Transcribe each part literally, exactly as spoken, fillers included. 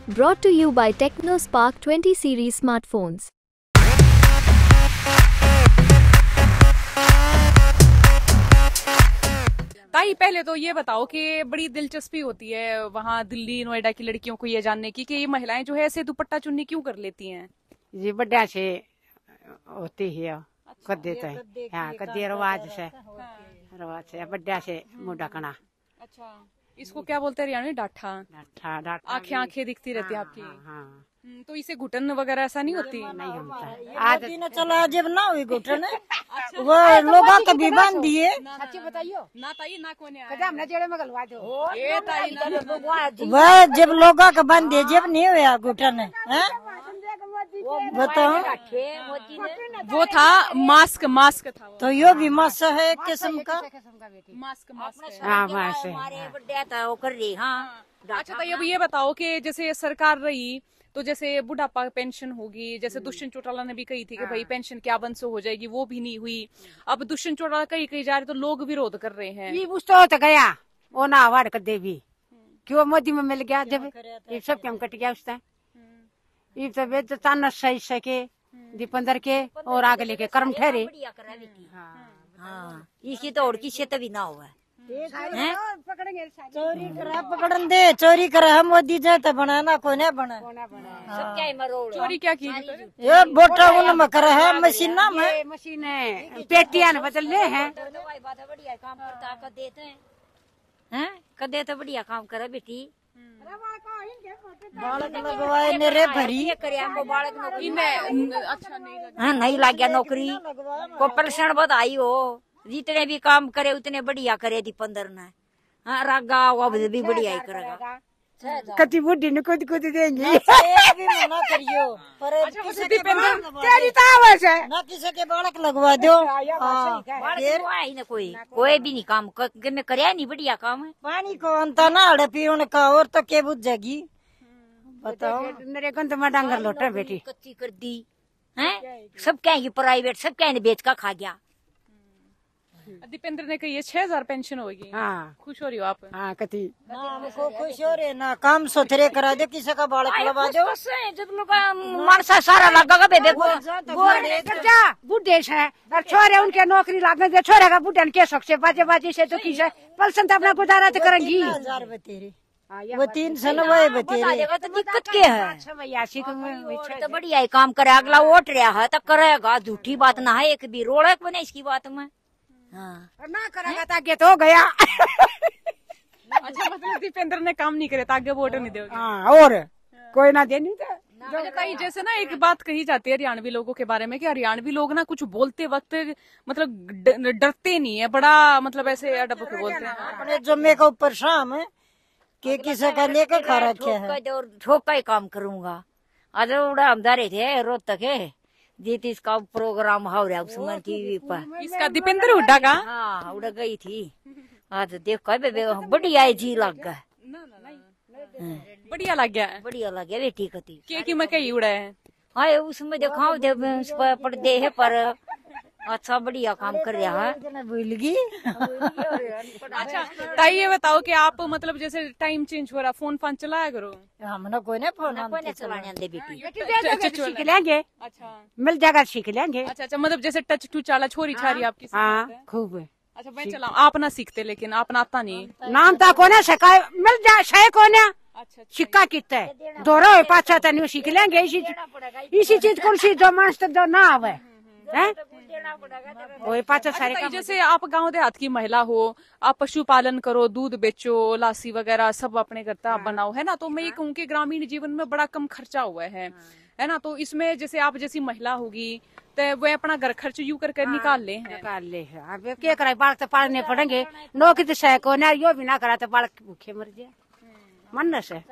Brought to you by TechnoSpark twenty series smartphones. ताई पहले तो ये बताओ कि बड़ी दिलचस्पी होती है वहाँ दिल्ली नोएडा की लड़कियों को ये जानने की कि ये महिलाएं जो है ऐसे दुपट्टा चुन्नी क्यों कर लेती हैं। ये बड़ा से होती है कर देते हैं। हाँ कदे रवाज से रवाज से बड़ा से मुंडा कना। अच्छा इसको क्या बोलते हैं हरियाणा डाठा डाठा डाठा आंखें आंखें दिखती रहती है आपकी। हाँ तो इसे घुटन वगैरह ऐसा नहीं होती। नहीं होता आज न चला जब ना हुई घुटन वो लोगों कभी बांध दिए। सच्ची बताइयो ना ताई ना कौन है कदे हमने जेड़े में गलवा दो ये ताई ना वह जब लोगों का बांध दिए जब नहीं हुआ घुटन है बताओ। वो था मास्क मास्क था वो। तो यो भी मास्क है एक किस्म का मास्क मास्क हाँ मास्क हाँ। अच्छा ताई अब ये बताओ कि जैसे सरकार रही तो जैसे बुढ़ापा पेंशन होगी, जैसे दुष्यंत चौटाला ने भी कही थी कि भाई पेंशन क्या बंसो हो जाएगी, वो भी नहीं हुई। अब दुष्यंत चौटाला कही कही जा रहे तो लोग विरोध कर रहे हैं। ये उस तो गया वो ना अवार्ड कर दे भी क्यों मोदी में मिल गया जब ये सब क्या कट गया उस टाइम ये तो वे तो तानस सही सके दीपंदर के और आगे लेके कर्म ठहरे। हाँ इसकी तो और किसी तभी ना हुआ चोरी करा पकड़न दे चोरी करा मोदी जाए तो बनाना को नहीं बना सब क्या मरोड़ चोरी क्या की ये बोटा उन में करा है मशीन ना में मशीन पेटियां बदल ले हैं बढ़िया काम करता कर देते हैं हैं कर देते बढ़िया काम करे बेटी बालक लगवाए मेरे भरी बालक अच्छा नहीं हाँ नहीं लग गया नौकरी को पेंशन बधाई हो जितने भी काम करे उतने बढ़िया करे थी पंद्रह ने हाँ रागा वो भी बढ़िया ही करेगा कति बुढ़ी ने खुद खुद देंगे अभी मना करियो पर किसी के तेरी तो आवाज है ना किसी के बालक लगवा दो। ही ना कोई कोई भी नहीं काम में करे नहीं बढ़िया काम है पानी को अंता ना हड़पी उनका और तो के बुझ जाएगी बताओ। मेरे गंद में डांगर लोटा बेटी कच्ची कर दी है सब क्या प्राइवेट सब क्या बेच का खा गया। दीपेंद्र ने कही है छह हजार पेंशन होगी। हाँ खुश हो रही हो आप। हाँ कति हमको खुश हो रहे ना काम सोथरे करा दे किसी का बालक लगा दो जब लोग मानसा सारा लगा बेबे बुढ़े है और छोरे उनके नौकरी लागने दे छोरे का बुढ़े के शौक से बाजे बाजे से तो की पलसन तो अपना गुजारा तो करेंगी। हजार बतेरे वो तीन सन वो बतेरे तो दिक्कत क्या है तो बढ़िया ही काम करे अगला वोट रहा है तो करेगा झूठी बात ना है एक भी रोड़ा बने इसकी बात में हाँ। ना करेगा ताकि तो गया अच्छा मतलब दीपेंद्र ने काम नहीं करे ताकि वोट नहीं दोगे। हाँ और कोई ना दे नहीं तो जैसे ना एक बात कही जाती है हरियाणवी लोगों के बारे में कि हरियाणवी लोग ना कुछ बोलते वक्त मतलब डरते नहीं है, बड़ा मतलब ऐसे अडब के बोलते हैं अपने जुम्मे के ऊपर शाम है कि किसी का लेकर खा रखे है ठोक का ही काम करूंगा। अरे उड़ा हम रहे थे रोज तक है जीत इसका प्रोग्राम हो रहा उसमें टीवी पर इसका दीपेंद्र हुड्डा का हाँ उड़ गई थी आज देखो बढ़िया जी लग गया बढ़िया लग गया बढ़िया लग गया बेटी कती के की मैं कही उड़ा है। हाँ उसमें दिखाओ दे पर्दे है पर अच्छा बढ़िया काम कर रहा है भूल गई। अच्छा ताई ये बताओ कि आप मतलब जैसे टाइम चेंज हो रहा फोन फोन चलाया करो। हमने कोई नहीं फोन चलाने दे बेटी सीख लेंगे। अच्छा मिल जाएगा सीख लेंगे। अच्छा अच्छा मतलब जैसे टच टू चाला छोरी छारी आपकी हाँ खूब है। अच्छा मैं चलाऊं आप ना सीखते लेकिन आप आता नहीं नाम था कोने सिखाए मिल जाए शे कोने अच्छा सिक्का कितना है दोरो पाँच छह तन सीख लेंगे इसी इसी चीज कौन सी जो मास्टर जो ना आवे है वही पाँच सारे अच्छा, जैसे आप गांव देहात की महिला हो आप पशुपालन करो दूध बेचो लासी वगैरह सब अपने घर का बनाओ है ना, तो मैं ये कहूँ कि ग्रामीण जीवन में बड़ा कम खर्चा हुआ है है ना, तो इसमें जैसे आप जैसी महिला होगी तो वह अपना घर खर्च यू करके निकाल ले हैं। निकाल ले अब क्या करे बालक तो पालने पड़ेंगे नौकरी तो सह को ना यो भी ना करा तो बालक भूखे मर जाए मन से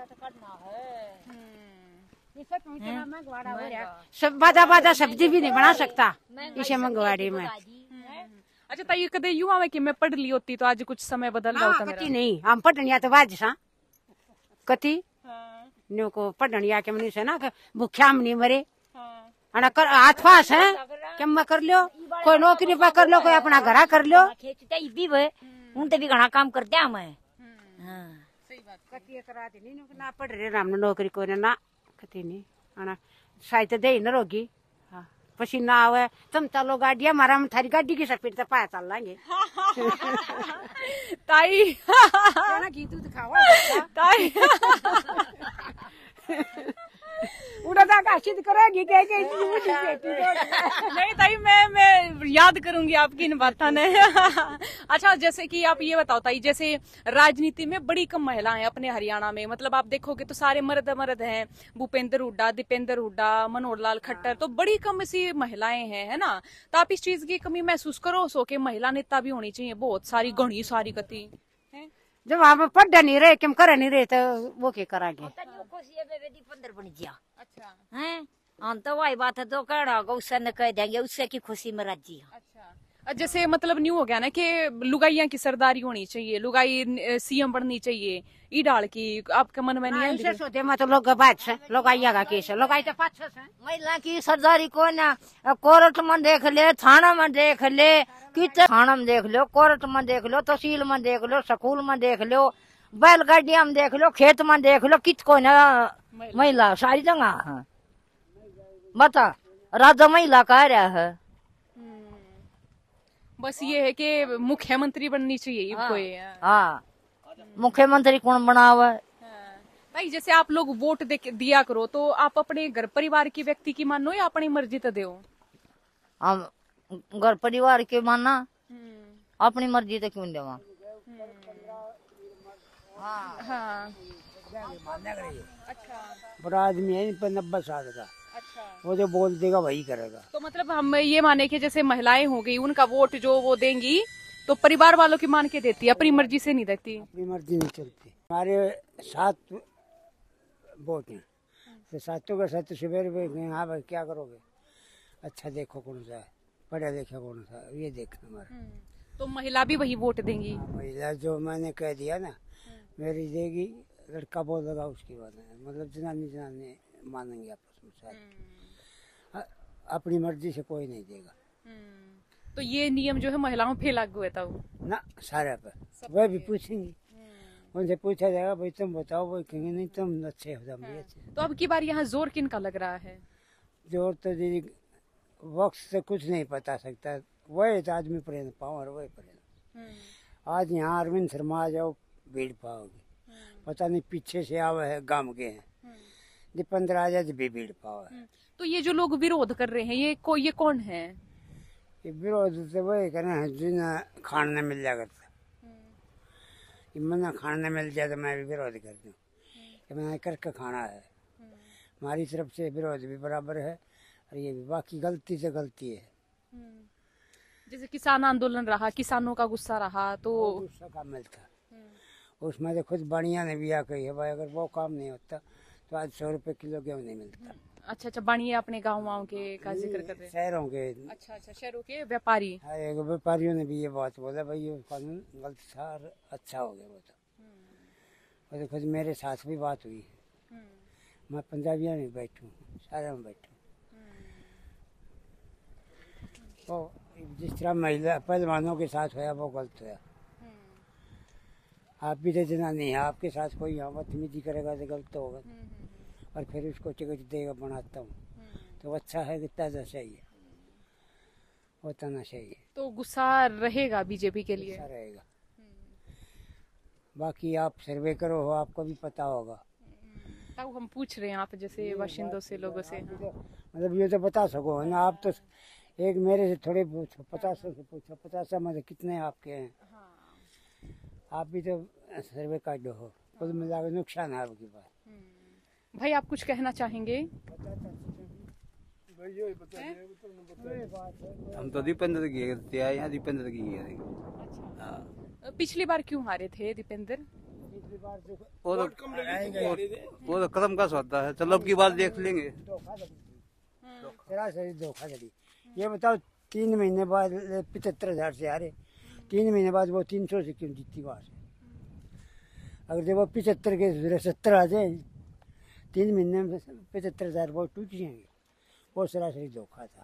सब बाजा बाजा सब्जी भी नहीं बना सकता इसे मंगवाड़ी में। अच्छा ताई कदे युवा में कि मैं पढ़ ली होती तो आज कुछ समय बदल रहा होता कति नहीं हम पढ़निया तो बाज सा कति न्यू को पढ़निया के मनी से ना भूख्या नहीं मरे कर हाथ पास है क्या कर लो कोई नौकरी पे कर लो कोई अपना घर कर लो उन भी घना काम करते हैं कति एक रात नहीं ना पढ़ रहे राम नौकरी को ना कति नहीं आना शायद दे न रोगी हाँ पसीना आवे तुम चलो गाड़ी हमारा हम थारी गाड़ी की स्पीड से पाया चल लेंगे ताई ना घी दूध खाओ ताई उड़ा का सिद्ध करेगी कह के नहीं ताई मैं मैं याद करूंगी आपकी इन बातों ने अच्छा जैसे कि आप ये बताओ ताई जैसे राजनीति में बड़ी कम महिलाएं अपने हरियाणा में मतलब आप देखोगे तो सारे मर्द मर्द हैं भूपेंद्र हुड्डा दीपेंद्र हुड्डा मनोहर लाल खट्टर तो बड़ी कम सी महिलाएं हैं है ना तो आप इस चीज की कमी महसूस करो सो के महिला नेता भी होनी चाहिए बहुत सारी घनी सारी कति जब आप पढ़ नहीं रहे क्यों कर नहीं रहे तो वो क्या कराएंगे पंद्रह बन गया अच्छा हैं हम तो वही बात है तो कहना होगा उससे न कह देंगे उससे की खुशी में राजी अच्छा जैसे मतलब न्यू हो गया ना कि लुगाइया की सरदारी होनी चाहिए लुगाई सीएम बननी चाहिए ई डाल की आपके मन में नहीं ऐसे सोचे मैं तो लोग बात से लोग आइएगा केस लोग आई तो पाँच छह महिला की सरदारी को ना कोर्ट में देख ले थाना में देख ले कितने थाना में देख लो कोर्ट में देख लो तहसील में देख लो स्कूल में देख लो बैलगाड़िया में देख लो खेत में देख लो कित को ना महिला सारी जगह बता राजा महिला कह रहा है बस ये है कि मुख्यमंत्री बननी चाहिए कोई हाँ मुख्यमंत्री कौन बनावा भाई जैसे आप लोग वोट दे दिया करो तो आप अपने घर परिवार की व्यक्ति की मानो या अपनी मर्जी तो दो हम घर परिवार के माना अपनी मर्जी तो क्यों देवा हाँ बड़ा आदमी है पर नब्बे साल का वो जो बोल देगा वही करेगा तो मतलब हम ये माने कि जैसे महिलाएं हो गई उनका वोट जो वो देंगी तो परिवार वालों की मान के देती है अपनी मर्जी से नहीं देती अपनी मर्जी नहीं चलती हमारे सात वोट हैं तो सातों का सात सवेरे गए हाँ भाई क्या करोगे अच्छा देखो कौन सा है पढ़ा लिखा कौन सा ये देखना हमारा तो महिला भी वही वोट देंगी महिला जो मैंने कह दिया ना मेरी देगी लड़का बोलेगा उसकी बात है मतलब जनानी जनानी मानेंगे आपस में सारे अपनी मर्जी से कोई नहीं देगा तो ये नियम जो है महिलाओं पे लागू है तब ना सारे पर वह भी पूछेंगी उनसे पूछा जाएगा भाई तुम बताओ वो कहेंगे नहीं तुम अच्छे हो जाओगे अच्छे तो अब की बार यहाँ जोर किन का लग रहा है जोर तो दीदी वक्त से कुछ नहीं पता सकता वही तो आदमी प्रेम पाओ और वही प्रेम आज यहाँ अरविंद शर्मा आ जाओ भीड़ पाओगे पता नहीं पीछे से आवे है गांव के हैं जो पंद्रह आ जाए भी भीड़ पाओ है तो ये जो लोग विरोध कर रहे हैं ये को ये कौन है ये विरोध से वही करना है जिन्हें खाना मिल जाएगा मैंने खाना मिल जाए तो मैं भी विरोध कर दूँ कि मैंने करके खाना है हमारी तरफ से विरोध भी बराबर है और ये भी बाकी गलती से गलती है जैसे किसान आंदोलन रहा किसानों का गुस्सा रहा तो गुस्सा का मिलता उसमें तो खुद बढ़िया ने भी आ कही है भाई अगर वो काम नहीं होता तो आज सौ रुपए किलो गेहूँ नहीं मिलता अच्छा अच्छा बानिए अपने गाँव वाँव के का जिक्र कर रहे हैं शहरों के अच्छा अच्छा शहरों के व्यापारी हाँ व्यापारियों ने भी ये बात बोला भाई ये कानून गलत था और अच्छा हो गया वो तो वो तो खुद मेरे साथ भी बात हुई मैं पंजाबियों में बैठूँ सारे में बैठूँ तो जिस तरह महिला पहलवानों के साथ होया वो गलत होया आप भी तो जनानी है आपके साथ कोई यहाँ बदतमीजी करेगा तो गलत होगा और फिर उसको टिकट देगा बनाता हूँ तो अच्छा है कितना तो सही है होता ना सही है तो गुस्सा रहेगा बीजेपी के लिए अच्छा रहेगा बाकी आप सर्वे करो हो आपको भी पता होगा तब हम पूछ रहे हैं आप जैसे बाशिंदों से लोगों से मतलब ये तो बता सको है ना आप तो एक मेरे से थोड़े पूछो पचास से पूछो पचास मतलब कितने आपके हैं आप भी तो सर्वे काट दो हो कुल मिलाकर नुकसान है आपके पास भाई आप कुछ कहना चाहेंगे हम तो दीपेंद्र की यहाँ दीपेंद्र की है अच्छा पिछली बार क्यों हारे थे दीपेंद्र वो तो वो तो कदम का होता है चलो अब की बात देख लेंगे सरासरी धोखाधड़ी ये बताओ तीन महीने बाद पचहत्तर हजार से हारे तीन महीने बाद वो तीन सौ से क्यों जीती वहां से अगर जब वो पिछहत्तर के सत्तर आ जाए तीन महीने में पचहत्तर हजार वोट टूट जाएंगे वो सरासरी धोखा था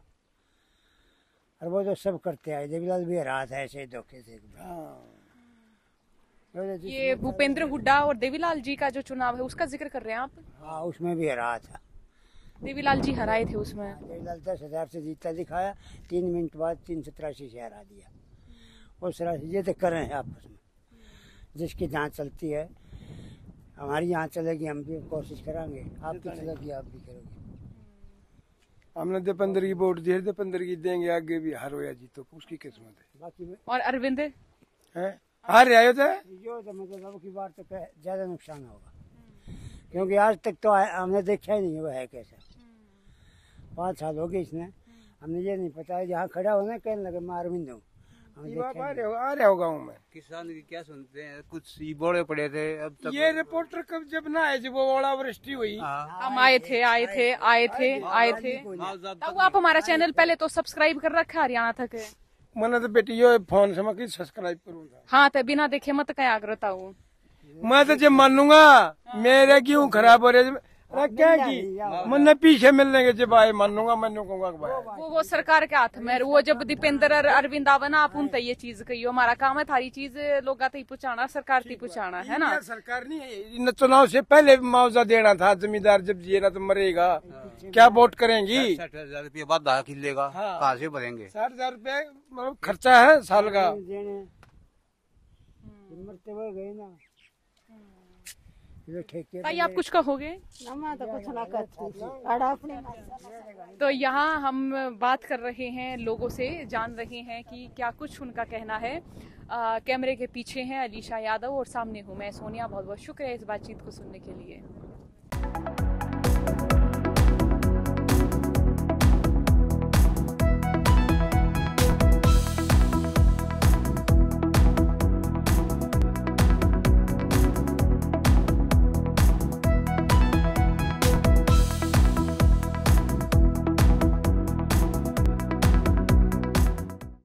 और वो तो सब करते आए देवीलाल भी हरा था ऐसे धोखे से ये भूपेंद्र हुड्डा और देवीलाल जी का जो चुनाव है उसका जिक्र कर रहे हैं आप? हाँ, उसमें भी हरा था। देवीलाल जी हराए थे उसमें। देवीलाल दस हजार से जीता दिखाया, तीन मिनट बाद तीन सौ तिरासी से हरा दिया। उस तरह से ये तो कर रहे हैं आपस में, जिसकी जहाँ चलती है। हमारी यहाँ चलेगी, हम भी कोशिश करेंगे, आपकी चलेगी, आप भी करोगे। हमने दीपेंद्र की वोट दी, दीपेंद्र की देंगे, आगे भी हार हो या जीतो, उसकी किस्मत है। बाकी में और अरविंद है हार आयो थे जो तो मतलब अब की बार तो ज्यादा नुकसान होगा, क्योंकि आज तक तो हमने देखा ही नहीं हुआ है कैसा। पाँच साल हो गए इसने, हमने ये नहीं पता है, जहाँ खड़ा होना कहने लगे मैं अरविंद हूँ। आ रहा होगा हूँ मैं। किसान की क्या सुनते हैं, कुछ बोले पड़े थे अब तक। ये रिपोर्टर कब जब ना आए, जब वो ओलावृष्टि हुई, हम आए थे आए थे आए थे आए थे तब आप हमारा चैनल पहले तो सब्सक्राइब कर रखा हरियाणा तक है। मैंने तो बेटी यो फोन से मैं सब्सक्राइब करूंगा। हाँ तो बिना देखे मत क्या करता हूँ मैं तो जब मानूंगा मेरे क्यों खराब हो रहे, क्या की मैंने पीछे मिलने के जब आए मानूंगा, मैं कहूंगा वो वो सरकार के हाथ में। वो जब दीपेंद्र और अरविंद आवे ना, आप उनसे ये चीज कहियो, हमारा काम है थारी चीज लोग ही पहुँचाना, सरकार तक पहुँचाना है ना। सरकार नहीं है, चुनाव से पहले मुआवजा देना था, जमींदार जब जिएगा तो मरेगा, क्या वोट करेंगी? साठ हजार रूपये बाद किलेगा, कहाँ से भरेंगे? साठ हजार रूपये मतलब खर्चा है साल का। मरते हुए गए ना ताई, आप कुछ कहोगे? तो यहाँ हम बात कर रहे हैं लोगों से, जान रहे हैं कि क्या कुछ उनका कहना है। आ, कैमरे के पीछे हैं अलीशा यादव और सामने हूँ मैं सोनिया। बहुत बहुत शुक्रिया इस बातचीत को सुनने के लिए।